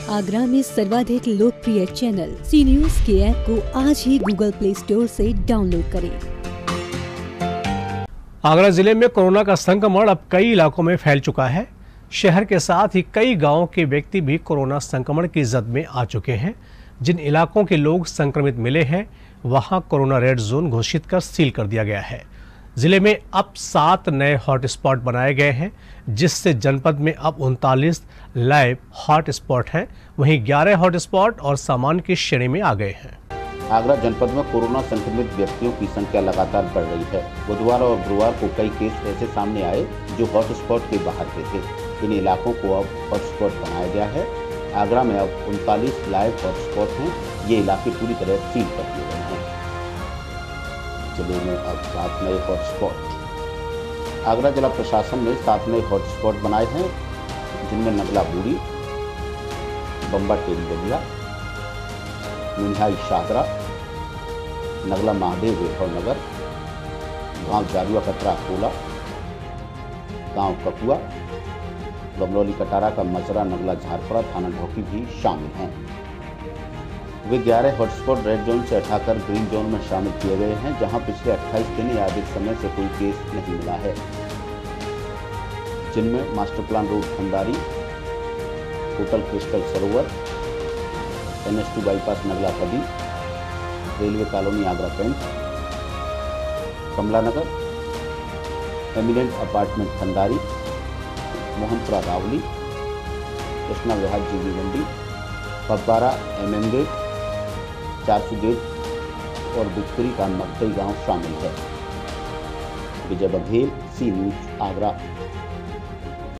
आगरा में सर्वाधिक लोकप्रिय चैनल सी न्यूज के ऐप को आज ही गूगल प्ले स्टोर से डाउनलोड करें। आगरा जिले में कोरोना का संक्रमण अब कई इलाकों में फैल चुका है। शहर के साथ ही कई गांवों के व्यक्ति भी कोरोना संक्रमण की जद में आ चुके हैं। जिन इलाकों के लोग संक्रमित मिले हैं वहां कोरोना रेड जोन घोषित कर सील कर दिया गया है। जिले में अब 7 नए हॉटस्पॉट बनाए गए हैं, जिससे जनपद में अब 39 लाइव हॉटस्पॉट हैं। वहीं 11 हॉटस्पॉट और सामान्य की श्रेणी में आ गए हैं। आगरा जनपद में कोरोना संक्रमित व्यक्तियों की संख्या लगातार बढ़ रही है। बुधवार और गुरुवार को कई केस ऐसे सामने आए जो हॉटस्पॉट के बाहर के थे। इन इलाकों को अब हॉटस्पॉट बनाया गया है। आगरा में अब 39 लाइव हॉटस्पॉट हैं। ये इलाके पूरी तरह सील कर दिए गए हैं। जिले में अब 7 नए हॉटस्पॉट। आगरा जिला प्रशासन ने 7 नए हॉटस्पॉट बनाए हैं, जिनमें नगला बूढ़ी, बम्बा टेरी बलिया, मुंझाई शाहदरा, नगला महादेव वैभव नगर, गांव जारुआ कतरा कोला, गांव ककुआ, गमरौली कटारा का मजरा नगला झारपड़ा थाना ढोकी भी शामिल हैं। वे 11 हॉटस्पॉट रेड जोन से हटाकर ग्रीन जोन में शामिल किए गए हैं, जहां पिछले 28 दिन या अधिक समय से कोई केस नहीं मिला है। जिनमें master plan road Khandari, hotel crystal Sarovar, NH2 bypass Nagla Padi, railway colony Agra cantt, Kamla Nagar, eminent apartment Khandari, Mohanpura Rawli, Krishna Vihar जीवी मंडी, पब्बारा MM गेट, 400 गेट और बिक्री का मकई गांव शामिल है। Vijay Baghel, C News Agra.